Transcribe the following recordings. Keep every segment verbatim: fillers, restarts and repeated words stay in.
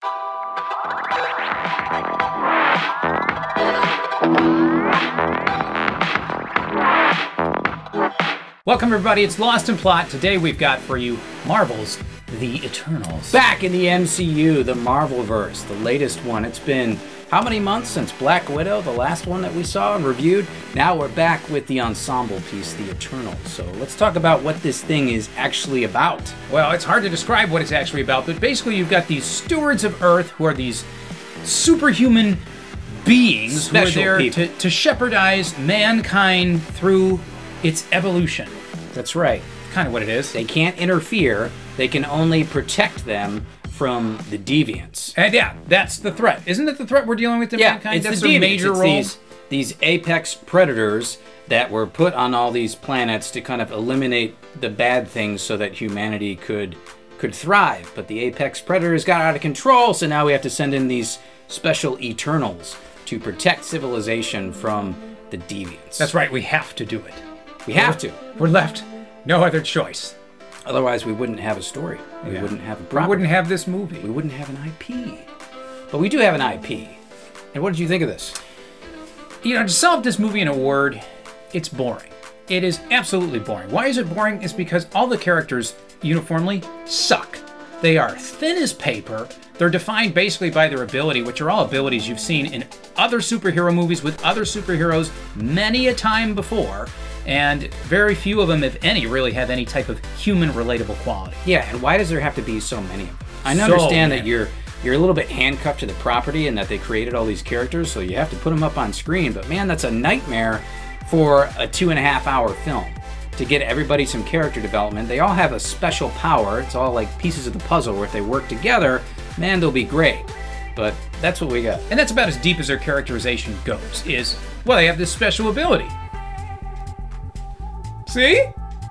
Welcome everybody, it's Lost in Plot. Today we've got for you Marvel's The Eternals. Back in the M C U, the Marvelverse, the latest one. It's been how many months since Black Widow, the last one that we saw and reviewed? Now we're back with the ensemble piece, The Eternals. So let's talk about what this thing is actually about. Well, it's hard to describe what it's actually about, but basically you've got these stewards of Earth who are these superhuman beings Special who are there people. to, to shepherdize mankind through its evolution. That's right. Kind of what it is. They can't interfere. They can only protect them from the deviants. And yeah, that's the threat. Isn't it the threat we're dealing with in Yeah, mankind? it's That's the their deviants. major It's role. These, these apex predators that were put on all these planets to kind of eliminate the bad things so that humanity could could thrive. But the apex predators got out of control, so now we have to send in these special Eternals to protect civilization from the deviants. That's right, we have to do it. We have to. We're left no other choice. Otherwise, we wouldn't have a story. We Yeah. wouldn't have a We property. wouldn't have this movie. We wouldn't have an I P. But we do have an I P. And what did you think of this? You know, to sum up this movie in a word, it's boring. It is absolutely boring. Why is it boring? It's because all the characters uniformly suck. They are thin as paper. They're defined basically by their ability, which are all abilities you've seen in other superhero movies with other superheroes many a time before. And very few of them, if any, really have any type of human relatable quality. Yeah, and why does there have to be so many of them? I So understand that many. you're you're a little bit handcuffed to the property and that they created all these characters, so you have to put them up on screen. But man, that's a nightmare for a two and a half hour film to get everybody some character development. They all have a special power. It's all like pieces of the puzzle where if they work together, man, they'll be great. But that's what we got. And that's about as deep as their characterization goes, is, well, they have this special ability. See?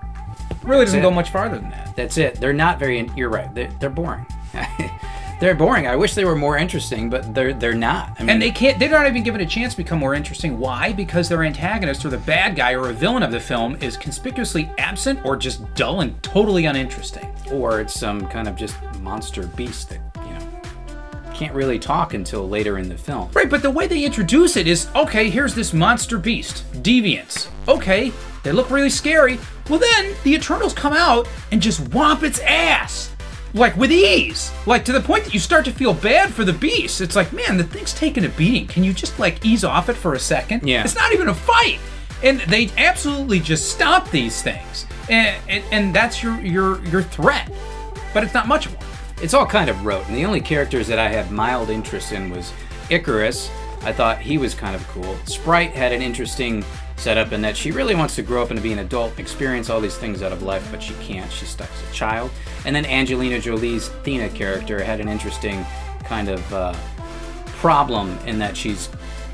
Really doesn't it. go much farther than that. That's it. They're not very. You're right. They're, they're boring. They're boring. I wish they were more interesting, but they're they're not. I mean, And they can't, they're not even given a chance to become more interesting. Why? Because their antagonist or the bad guy or a villain of the film is conspicuously absent or just dull and totally uninteresting. or it's some kind of just monster beast that you know can't really talk until later in the film. Right, but the way they introduce it is, okay, here's this monster beast, deviants. Okay, they look really scary. Well then, the Eternals come out and just whomp its ass. Like, with ease. Like, to the point that you start to feel bad for the beast. It's like, man, the thing's taking a beating. Can you just, like, ease off it for a second? Yeah. It's not even a fight. And they absolutely just stop these things. And, and, and that's your, your, your threat. But it's not much more. It's all kind of rote, and the only characters that I had mild interest in was Icarus. I thought he was kind of cool. Sprite had an interesting setup in that she really wants to grow up and be an adult, experience all these things out of life, but she can't. She's stuck as a child. And then Angelina Jolie's Athena character had an interesting kind of uh, problem in that she's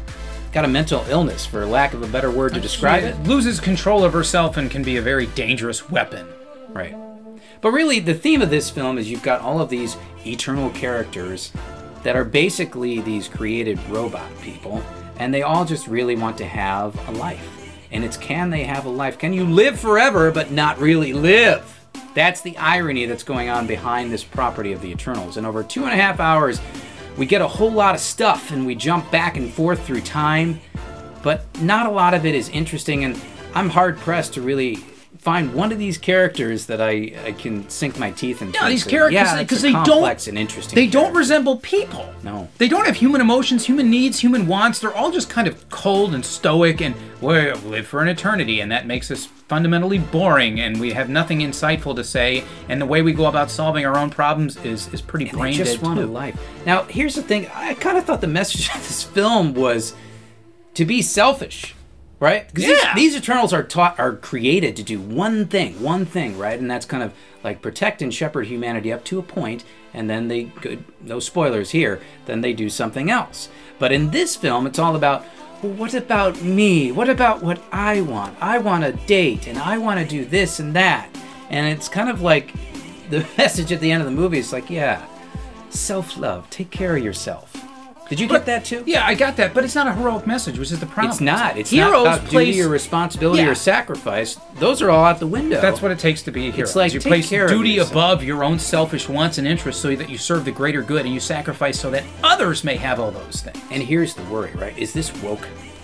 got a mental illness, for lack of a better word to describe She it. loses control of herself and can be a very dangerous weapon. Right. But really, the theme of this film is you've got all of these eternal characters that are basically these created robot people, and they all just really want to have a life. And it's, can they have a life? Can you live forever but not really live? That's the irony that's going on behind this property of the Eternals. And over two and a half hours, we get a whole lot of stuff, and we jump back and forth through time, but not a lot of it is interesting, and I'm hard-pressed to really find one of these characters that I, I can sink my teeth into. Yeah, and these say, characters, yeah, because that's a they don't, complex and interesting they don't character. resemble people. No. They don't have human emotions, human needs, human wants. They're all just kind of cold and stoic, and we live for an eternity, and that makes us fundamentally boring, and we have nothing insightful to say, and the way we go about solving our own problems is, is pretty And they brain just dead want a too. life. Now, here's the thing. I kind of thought the message of this film was to be selfish, right? Because Yeah. these, these Eternals are taught, are created to do one thing, one thing, right? And that's kind of like protect and shepherd humanity up to a point, and then they, good, no spoilers here, then they do something else. But in this film, it's all about, well, what about me? What about what I want? I want a date, and I want to do this and that. And it's kind of like the message at the end of the movie is like, yeah, self-love, take care of yourself. Did you But- get that too? Yeah, I got that, but it's not a heroic message, which is the problem. It's not. It's Heroes not about place, duty or responsibility Yeah. or sacrifice. Those are all out the window. That's what it takes to be a hero. It's like, you take place care of duty yourself. above your own selfish wants and interests so that you serve the greater good, and you sacrifice so that others may have all those things. And here's the worry, right? Is this woke?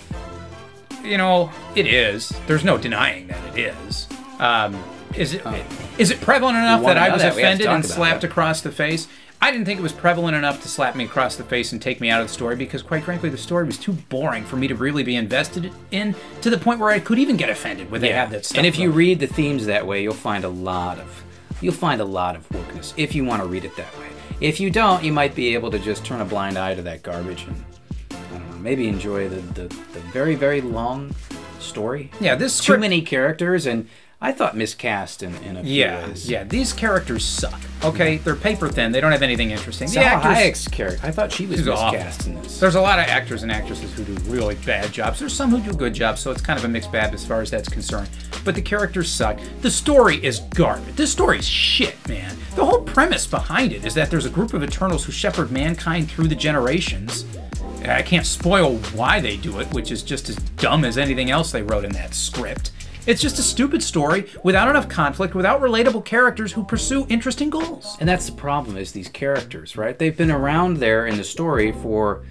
You know, it is. There's no denying that it is. Um, is it is it prevalent enough wanna that I know was that. We have to offended talk and about slapped that. across the face? I didn't think it was prevalent enough to slap me across the face and take me out of the story because, quite frankly, the story was too boring for me to really be invested in to the point where I could even get offended when they have that stuff. And if you going. read the themes that way, you'll find a lot of you'll find a lot of wokeness if you want to read it that way. If you don't, you might be able to just turn a blind eye to that garbage and I don't know, maybe enjoy the the, the very very long story. Yeah, this Too script- many characters, and I thought miscast in, in a few Yeah, ways. yeah. These characters suck. Okay, they're paper thin. They don't have anything interesting. The Salma actors, Hayek's character, I thought she was She's awful. miscast in this. There's a lot of actors and actresses who do really bad jobs. There's some who do good jobs, so it's kind of a mixed bag as far as that's concerned. But the characters suck. The story is garbage. This story is shit, man. The whole premise behind it is that there's a group of Eternals who shepherd mankind through the generations. I can't spoil why they do it, which is just as dumb as anything else they wrote in that script. It's just a stupid story without enough conflict, without relatable characters who pursue interesting goals. And that's the problem, is these characters, right? They've been around there in the story for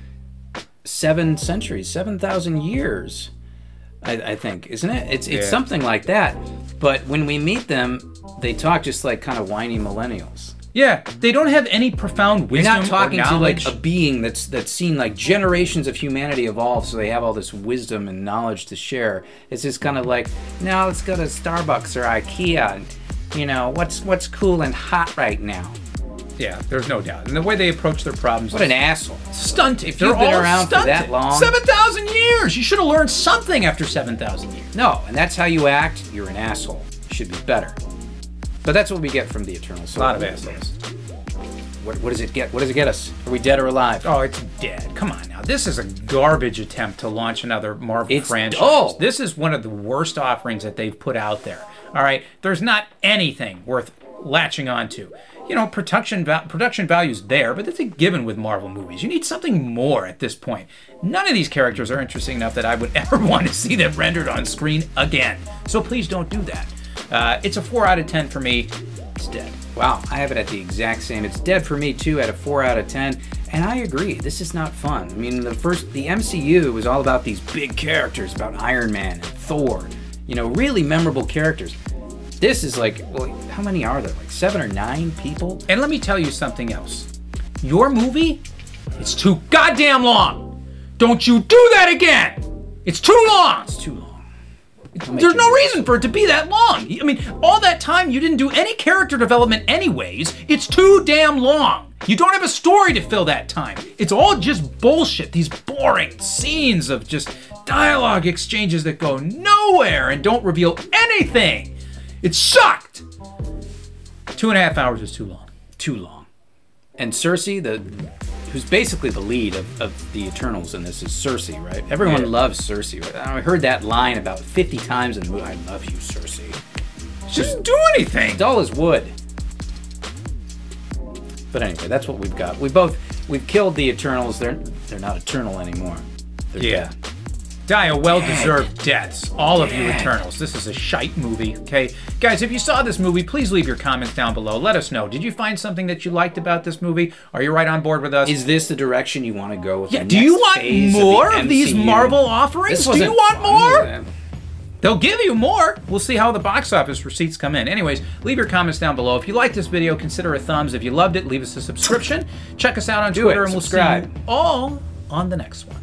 seven centuries, seven thousand years, I, I think, isn't it? It's it's Yeah. something like that. But when we meet them, they talk just like kind of whiny millennials. Yeah, they don't have any profound You're wisdom not talking or to like knowledge. a being that's that's seen like generations of humanity evolve, so they have all this wisdom and knowledge to share. It's just kind of like, now let's go to Starbucks or IKEA, and you know what's what's cool and hot right now. Yeah, there's no doubt. And the way they approach their problems What is an asshole! stunted. If They're you've been all around for stunted. that long- seven thousand years! You should have learned something after seven thousand years. No, and that's how you act. You're an asshole. You should be better. But that's what we get from the Eternals. A lot of assholes. What, what does it get? What does it get us? Are we dead or alive? Oh, it's dead. Come on now. This is a garbage attempt to launch another Marvel It's franchise. dull. This is one of the worst offerings that they've put out there. All right? There's not anything worth latching onto. You know, production va- production value's there, but that's a given with Marvel movies. You need something more at this point. None of these characters are interesting enough that I would ever want to see them rendered on screen again. So please don't do that. Uh, it's a four out of ten for me. It's dead. Wow, I have it at the exact same. It's dead for me too, at a four out of ten. And I agree, this is not fun. I mean, the first, the M C U was all about these big characters, about Iron Man and Thor. You know, really memorable characters. This is like, well, how many are there? Like seven or nine people? And let me tell you something else. Your movie, it's too goddamn long. Don't you do that again. It's too long. It's too long. There's no reason for it to be that long. I mean, all that time you didn't do any character development anyways. It's too damn long. You don't have a story to fill that time. It's all just bullshit. These boring scenes of just dialogue exchanges that go nowhere and don't reveal anything. It sucked. Two and a half hours is too long. Too long. And Cersei, the who's basically the lead of, of the Eternals in this, is Cersei, right? Everyone Yeah. loves Cersei. Right? I heard that line about fifty times in the movie. I love you, Cersei. She doesn't do anything. Dull as wood. But anyway, that's what we've got. We both we've killed the Eternals. They're they're not eternal anymore. They're Yeah. dead. Die a well-deserved deaths, all of you Dead. Eternals. This is a shite movie, okay? Guys, if you saw this movie, please leave your comments down below. Let us know. Did you find something that you liked about this movie? Are you right on board with us? Is this the direction you want to go with? yeah, the do you next want phase more of, of, the these M C U? Marvel offerings? This Do you wasn't want fun, more? man. They'll give you more. We'll see how the box office receipts come in. Anyways, leave your comments down below. If you liked this video, consider a thumbs. If you loved it, leave us a subscription. Check us out on Do Twitter, it. and we'll Subscribe. see you all on the next one.